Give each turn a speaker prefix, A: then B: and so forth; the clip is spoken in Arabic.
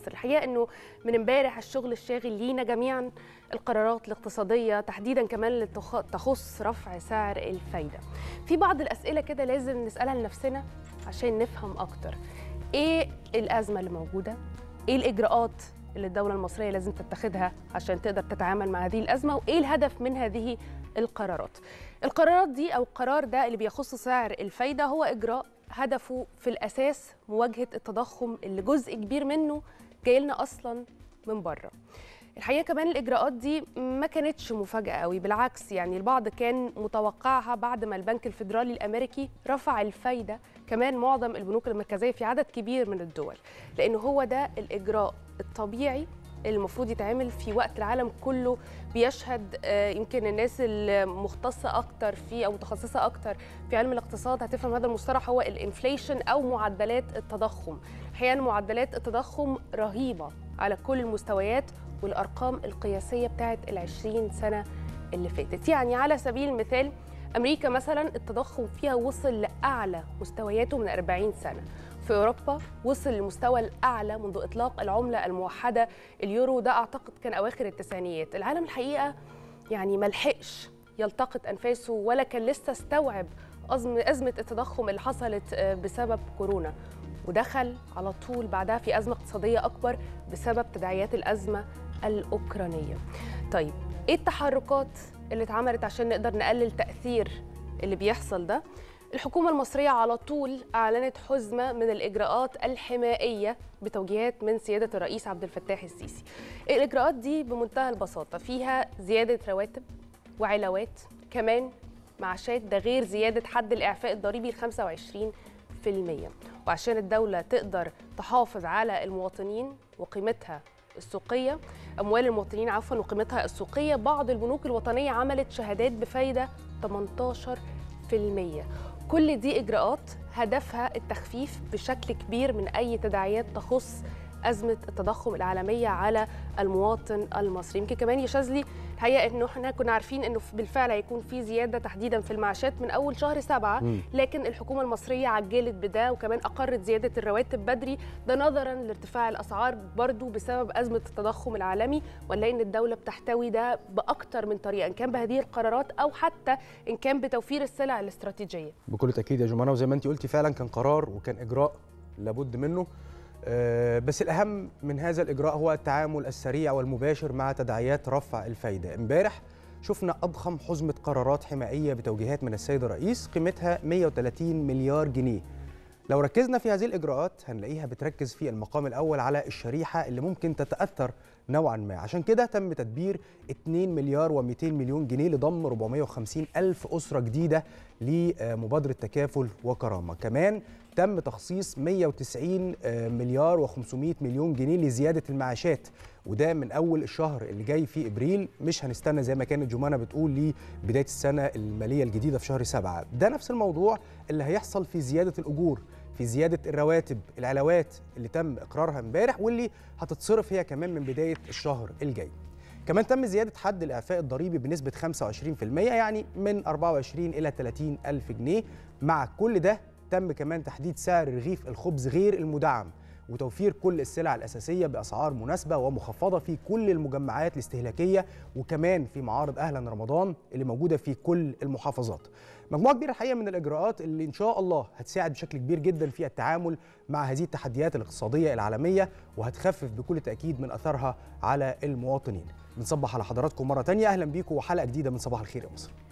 A: الحقيقة أنه من امبارح الشغل الشاغل لينا جميعا القرارات الاقتصادية تحديدا كمان اللي تخص رفع سعر الفايدة. في بعض الأسئلة كده لازم نسألها لنفسنا عشان نفهم أكتر إيه الأزمة اللي موجودة، إيه الإجراءات اللي الدولة المصرية لازم تتخذها عشان تقدر تتعامل مع هذه الأزمة، وإيه الهدف من هذه القرارات. القرارات دي أو القرار ده اللي بيخص سعر الفايدة هو إجراء هدفه في الأساس مواجهة التضخم اللي جزء كبير منه جاي لنا أصلا من بره. الحقيقة كمان الإجراءات دي ما كانتش مفاجأة قوي، بالعكس يعني البعض كان متوقعها بعد ما البنك الفيدرالي الأمريكي رفع الفايدة، كمان معظم البنوك المركزية في عدد كبير من الدول، لأنه هو ده الإجراء الطبيعي اللي المفروض يتعمل في وقت العالم كله بيشهد يمكن الناس المختصة أكتر فيه أو متخصصة أكتر في علم الاقتصاد هتفهم هذا المصطلح، هو الانفليشن أو معدلات التضخم. أحيانا معدلات التضخم رهيبة على كل المستويات والأرقام القياسية بتاعت ال20 سنة اللي فاتت. يعني على سبيل المثال أمريكا مثلا التضخم فيها وصل لأعلى مستوياته من 40 سنة، في أوروبا وصل للمستوى الأعلى منذ إطلاق العملة الموحدة اليورو، ده أعتقد كان أواخر التسعينيات. العالم الحقيقة يعني ملحقش يلتقط أنفاسه ولا كان لسه استوعب أزمة التضخم اللي حصلت بسبب كورونا، ودخل على طول بعدها في أزمة اقتصادية أكبر بسبب تداعيات الأزمة الأوكرانية. طيب إيه التحركات اللي اتعملت عشان نقدر نقلل تأثير اللي بيحصل ده؟ الحكومة المصرية على طول أعلنت حزمة من الإجراءات الحمائية بتوجيهات من سيادة الرئيس عبد الفتاح السيسي. الإجراءات دي بمنتهى البساطة فيها زيادة رواتب وعلاوات، كمان معاشات، ده غير زيادة حد الإعفاء الضريبي ل 25%. وعشان الدولة تقدر تحافظ على المواطنين وقيمتها السوقية، أموال المواطنين عفوا وقيمتها السوقية، بعض البنوك الوطنية عملت شهادات بفايدة 18%. كل دي إجراءات هدفها التخفيف بشكل كبير من أي تداعيات تخص أزمة التضخم العالمية على المواطن المصري. يمكن كمان يا شاذلي الحقيقة إنه إحنا كنا عارفين إنه بالفعل هيكون في زيادة تحديدا في المعاشات من أول شهر 7، لكن الحكومة المصرية عجلت بده وكمان أقرت زيادة الرواتب بدري، ده نظرا لارتفاع الأسعار برضو بسبب أزمة التضخم العالمي، ولا إن الدولة بتحتوي ده بأكتر من طريقة إن كان بهذه القرارات أو حتى إن كان بتوفير السلع الاستراتيجية.
B: بكل تأكيد يا جمانة، وزي ما أنت قلتي فعلا كان قرار وكان إجراء لابد منه، بس الأهم من هذا الإجراء هو التعامل السريع والمباشر مع تداعيات رفع الفايدة. امبارح شفنا أضخم حزمة قرارات حمائية بتوجيهات من السيد الرئيس قيمتها 130 مليار جنيه. لو ركزنا في هذه الإجراءات هنلاقيها بتركز في المقام الأول على الشريحة اللي ممكن تتأثر نوعا ما، عشان كده تم تدبير 2 مليار و200 مليون جنيه لضم 450 ألف أسرة جديدة لمبادرة تكافل وكرامة. كمان تم تخصيص 190 مليار و500 مليون جنيه لزيادة المعاشات، وده من أول الشهر اللي جاي في إبريل، مش هنستنى زي ما كانت جمانة بتقول لبداية السنة المالية الجديدة في شهر 7. ده نفس الموضوع اللي هيحصل في زيادة الأجور، في زيادة الرواتب، العلاوات اللي تم إقرارها امبارح واللي هتتصرف هي كمان من بداية الشهر الجاي. كمان تم زيادة حد الإعفاء الضريبي بنسبة 25%، يعني من 24 إلى 30 ألف جنيه. مع كل ده تم كمان تحديد سعر رغيف الخبز غير المدعم وتوفير كل السلع الأساسية بأسعار مناسبة ومخفضة في كل المجمعات الاستهلاكية وكمان في معارض أهلا رمضان اللي موجودة في كل المحافظات. مجموعة كبيرة الحقيقة من الإجراءات اللي إن شاء الله هتساعد بشكل كبير جدا في التعامل مع هذه التحديات الاقتصادية العالمية وهتخفف بكل تأكيد من أثرها على المواطنين. بنصبح على حضراتكم مرة تانية، أهلا بيكم وحلقة جديدة من صباح الخير يا مصر.